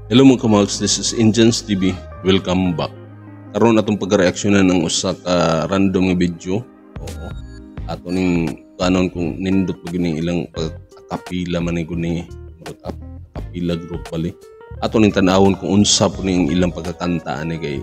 Hello mga kamags, this is Indians TV. Welcome back. Karon atong pag-reaksyonan ng usa ka random nga video. Oo. Ato ning kanon kung nindot pag ning ilang pagkapila man ni kapila group bali. Ato ning tan-awon kung unsa po ning ilang pagkakanta ani kay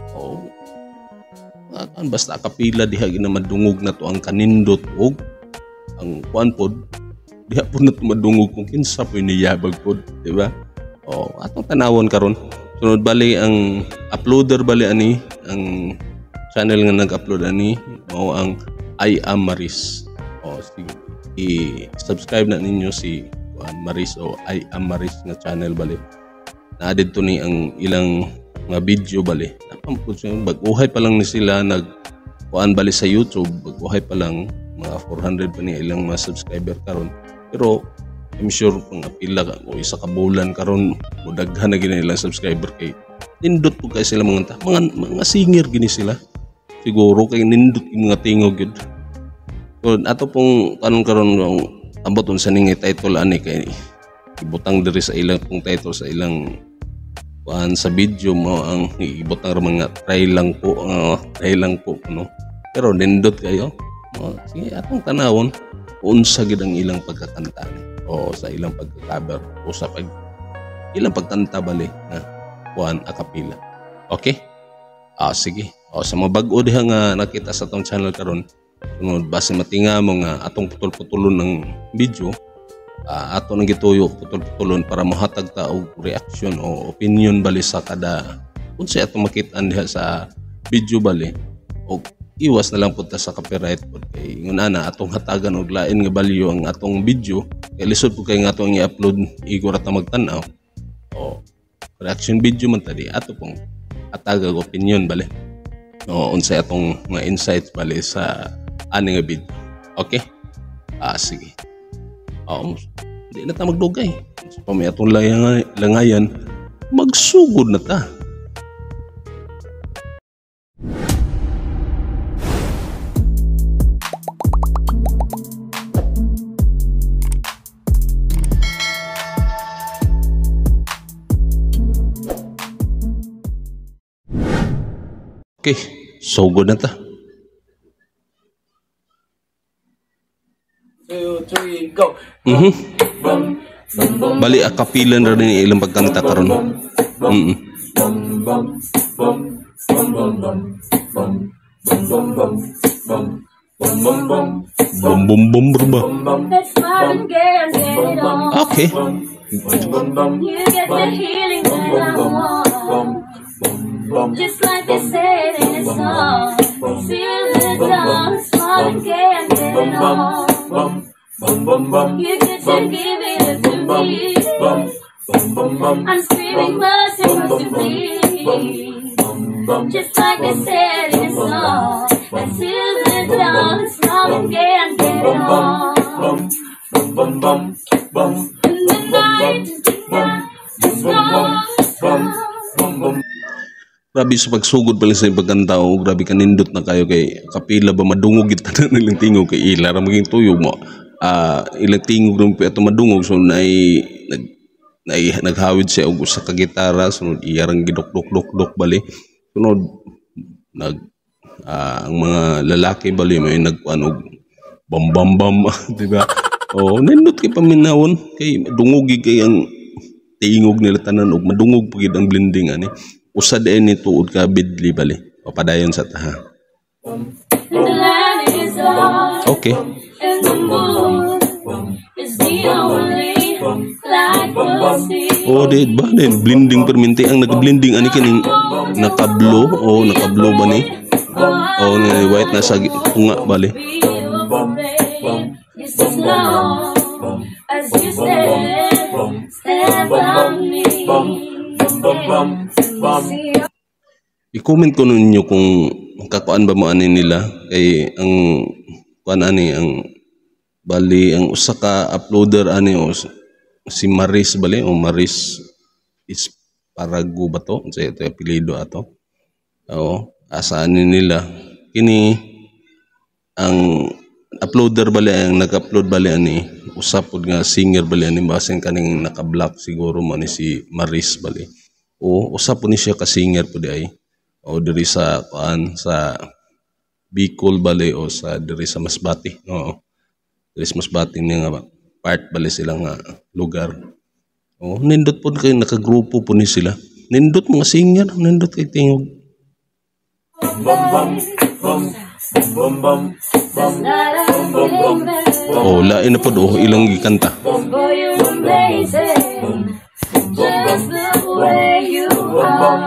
basta kapila diha gina madungog na to ang kanindot og ang kuan pod diha po na to madungog kung kinsa po niyabag pod, di ba? Atong tanawon karon. Sunod bali ang uploader bali ani ang channel nga nag-upload ani mao ang I Am Maris. Sige, i-subscribe na ninyo si Maris o I Am Maris nga channel bali. Na-added to ni ang ilang nga video bali. Baguhay pa lang ni sila nag-kuan bali sa YouTube, baguhay pa lang mga 400 pa ni ilang mga subscriber karon. Pero I'm sure kung apila ka o isa ka bulan karon mo daghan na gini ilang subscriber kay nindot po kay sila mga singer gini sila. Siguro kay nindot yung mga tingog yun. So ato pong karon amboton sa ning title ani kay ibutang diri sa ilang pong title sa ilang kuan sa video mo ang ibutang mga try lang po no. Pero nindot kayo. Sige atong tanawon unsa gid ang ilang pagkakanta o sa ilang pagka-cover o sa ilang pagkanta bali na kuan a kapila. Okay? Sige. Sa mga bag-o diha nga nakita sa atong channel karon, sunod base matinga mo nga atong putol-putulon ng video, ato nang gituyo putol-putulon para mohatag ta og reaction o opinion bali sa kada unsa atong makit-an diha sa video bali o iwas na lang po ta sa copyright po kay ngun ana atong hatagan og lain nga value ang atong video kay lisod po kay nga atong i-upload igor ta magtan-aw reaction video man tadi ato pong hatag og opinion bali unsay atong mga insights bali sa ani nga video. Okay? Sige. Di na ta magdugay so pa may atong langayan magsugod na ta. Okay, so good na ta. 2, 3, go. Bali akapilan ra ni ilang pagkanta karon. Bum bum bum berba. Okay. You get the healing that I want. Just like they said in the song, feel the dawn, smile again, get it on. You get to give it to me. I'm screaming close and close to me. Just like they said in the song, feel the dawn, smile again, get it on. In the night, the snow. Grabe sa pagsugod pala sa pagkanta o grabe kanindot na kayo kay kapila ba madungog kita na nilang tingog kay ila ra maging tuyo mo ilang tingog rin po ito madungog so naghawid siya og usa ka gitara sunod iyarang gidok-dok bali sunod ang mga lalaki bali may nagkuan og bam di ba nindot kay paminawon kay dungogi kay ang tingog nila tanan og madungog pugid ang blending ani usad ni tuod ka bidli bali papadayon sa taha. Okay. Di ba din blending perminti ang nag-blending ani kining nakablo ba ni ni white na sa tunga bali. I-comment ko ninyo kung kakuan ba mo ani nila kay ang kuan ani ang bali ang usa ka uploader ani o si Maris bali o Maris is Parago ba to sa ito apelyido ato asa ani nila kini ang uploader bali ang nag-upload bali ani usap pud nga singer bali ani basin kaning naka-black siguro man ni si Maris bali. O usap pud ni siya ka singer pud ay. O diri sa kuan sa Bicol bali o sa diri sa Masbate. Oo. Diri sa Masbate ni nga part bali sila nga lugar. O nindot pud kay nakagrupo pud ni sila. Nindot mga singer, nindot kay tingog. Oh, lain na po do ilang gikanta. Boy, you're amazing. Just the way you are.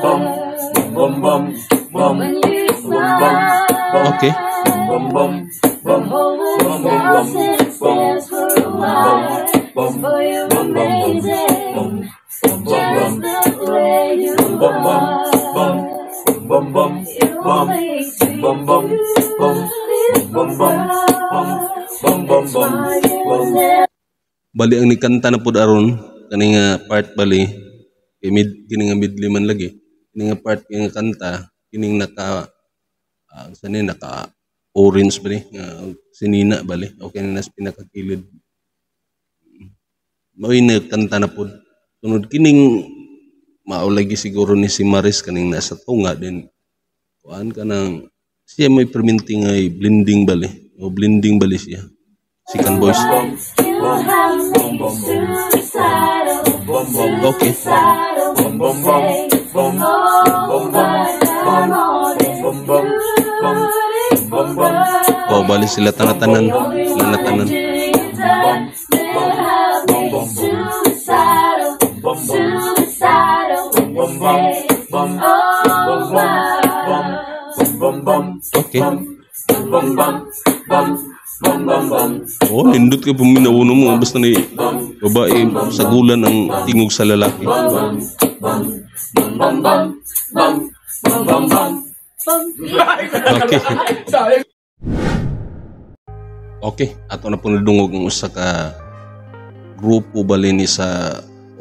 When you smile, Okay. the whole world stops and stares for a while. Boy, you're amazing. Just the way you are. You always treat Bali ang nikanta na pud aron kani nga part bali kay kini nga midli man lagi. Kini nga part nga kanta kining naka sani naka orange bali nga sinina bali o kini nas pinakakilid. Moy kanta na pud. Sunod kining maulagi siguro ni si Maris kaning nasa tunga din kuan kanang siya may perminting ay blending bali o blending bali siya second voice. Okay. Oh, bali sila tanatanan sila natanan. Okay. Oh, nindot ka puminauno mo basta ni babae sa gulan ang tingog sa lalaki. Okay. Okay, ato na po nadungog ang usa ka grupo bali ni sa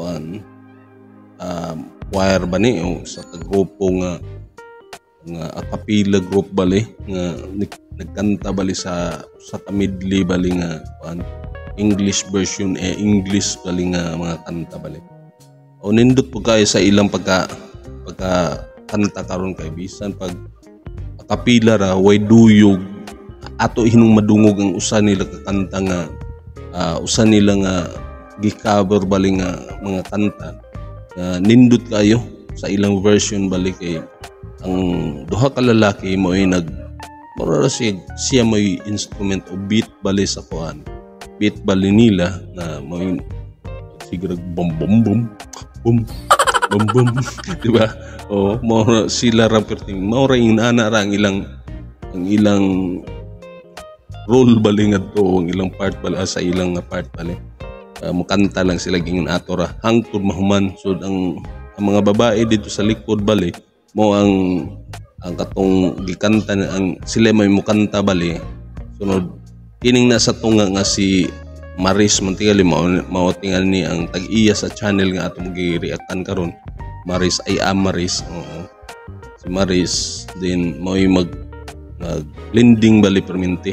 choir ba ni o sa ka grupo nga a cappella group bali nga nagkanta bali sa kamidli bali nga English version English bali nga mga kanta bali. O nindot po kayo sa ilang pagka kanta karon kay bisan pag kapila ra way duyog ato hinung madungog ang usa nila kakanta nga usa nila nga gi-cover bali nga mga kanta nindot kayo sa ilang version bali kay ang duha ka lalaki mo ay mura siya may instrument o beat bali sa kuan beat bali nila na mo siguro bum bum bum bum bum bum diba o mo sila ra perting mo ra inana ra ang ilang role bali nga to ang ilang part bali sa ilang part bali mukanta lang sila gingon ato ra hangtod mahuman so ang mga babae dito sa likod bali mo ang katong gikanta ang sila may mukanta bali sunod kining nasa tunga nga si Maris mantingali mao tingal ni ang tag-iya sa channel nga atong gi-reactan karon Maris ay Maris oo si Maris din mo mag blending bali perminti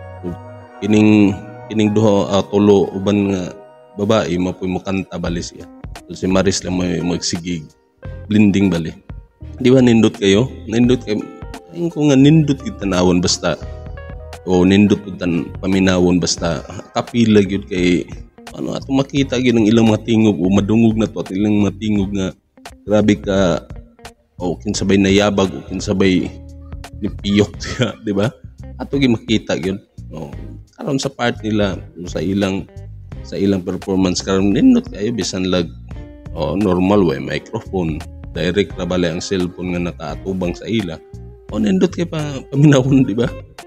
kining duha tulo uban nga babae mapoy mukanta bali siya so, si Maris lang mo magsigig blending bali. Di ba nindot kayo? Nindot kayo. Ayun ko nga nindot kita nawon basta o nindot tan paminawon basta kapila gyud kay ano ato makita gyud ang ilang mga tingog o madungog na to at ilang mga tingog nga grabe ka o kinsabay nayabag o kinsabay nipiyok siya, di ba? Ato gyud makita gyud. No. Karon sa part nila sa ilang performance karon nindot kayo bisan lag normal way microphone direct ra bali ang cellphone nga nakaatubang sa ila o nindot kay paminawon di ba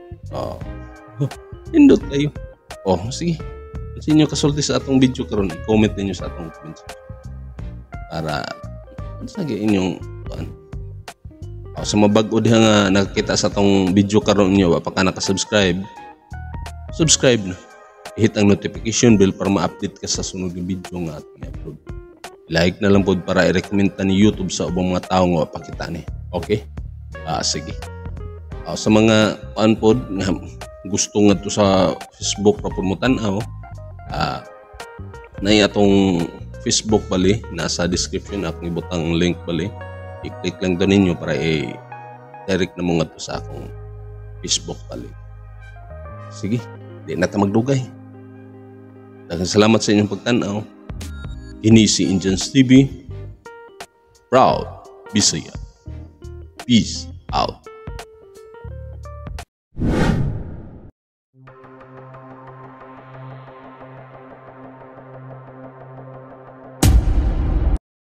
nindot kayo sige sinyo kasulti sa atong video karon i-comment ninyo sa atong comments para sige inyong sa mabag-o diha nga nakakita sa atong video karon niyo pa ka naka-subscribe subscribe na hit ang notification bell para ma-update ka sa sunod nga video nga ating i-upload. Like na lang po para i-recommend ta ni YouTube sa ubang mga tao nga pakita ni. Okay? Sige. Sa mga pod nga gusto nga to sa Facebook ra pud mo tan-aw, Na atong Facebook bali, nasa description akong ibutang link bali. I-click lang doon ninyo para direct na mo nga to sa akong Facebook bali. Sige, di na ta magdugay. Daghang salamat sa inyong pagtanaw. Kini si Indians TV. Proud Bisaya. Peace out.